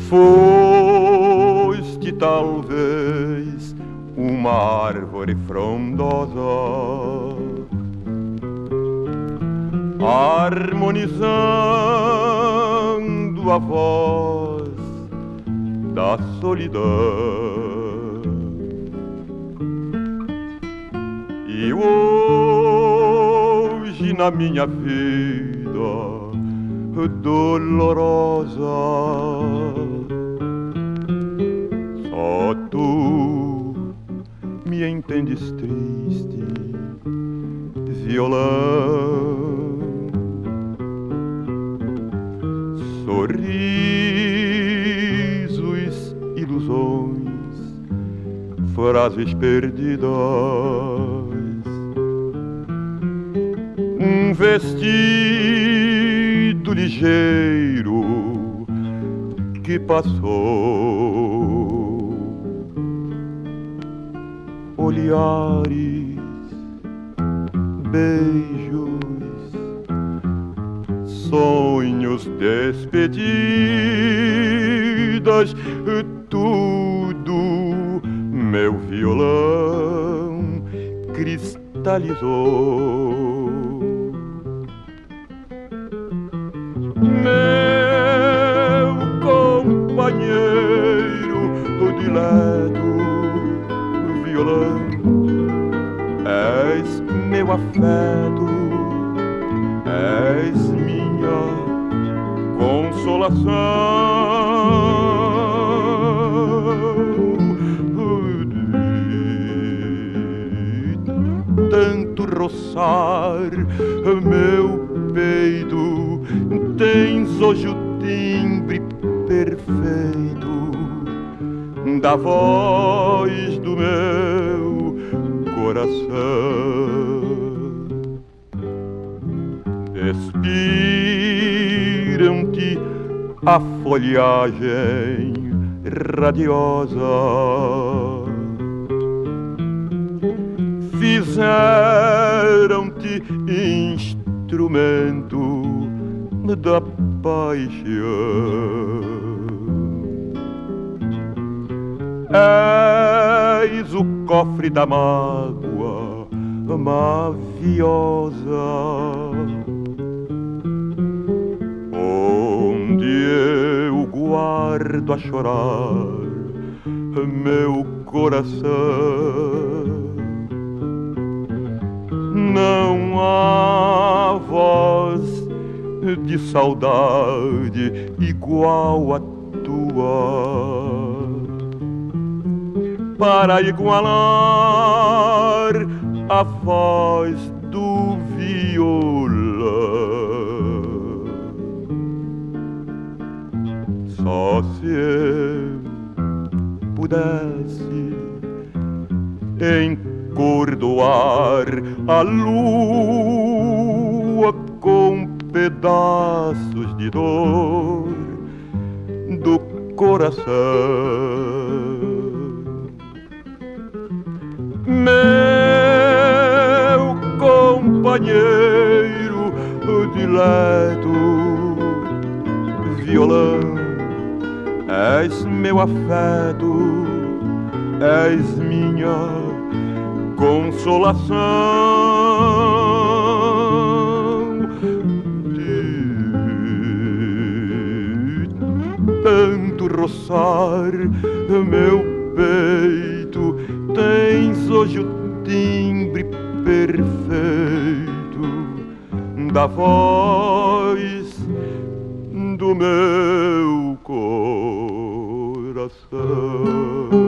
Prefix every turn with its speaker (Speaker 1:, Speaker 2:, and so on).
Speaker 1: Foste talvez uma árvore frondosa, harmonizando a voz da solidão. E hoje na minha vida dolorosa, só tu me entendes triste, violão. Sorrisos, ilusões, frases perdidas, um vestido ligeiro que passou, olhares, beijos, sonhos, despedidas, tudo meu violão cristalizou. Meu companheiro dileto, violão, és meu afeto, és minha consolação. De tanto roçar meu peito, tens hoje o timbre perfeito da voz do meu coração. Expiram-te a folhagem radiosa, fizeram-te instrumento da paixão. És o cofre da mágoa maviosa, onde eu guardo a chorar meu coração. Não há voz de saudade igual a tua para igualar a voz do violão. Só se eu pudesse encordoar a lua com pedaços de dor do coração. Meu companheiro dileto, violão, és meu afeto, és minha consolação. De tanto roçar meu peito, tens hoje o timbre perfeito da voz do meu coração.